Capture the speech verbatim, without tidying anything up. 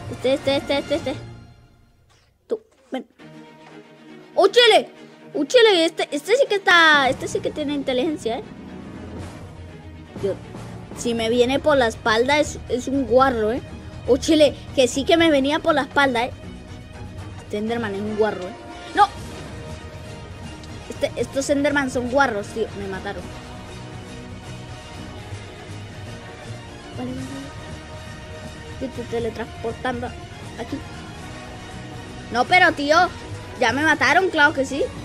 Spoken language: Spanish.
Este, este, este, este, este. Tú, ven. ¡Oh, chile! ¡Oh, chile! Este, este sí que está... Este sí que tiene inteligencia, ¿eh? Dios. Si me viene por la espalda es, es un guarro, ¿eh? ¡Oh, chile! Que sí que me venía por la espalda, ¿eh? Este Enderman es un guarro, ¿eh? ¡No! Este, estos Enderman son guarros, tío. Me mataron. Vale, vale, vale. Yo estoy teletransportando aquí. No, pero tío, ya me mataron, claro que sí.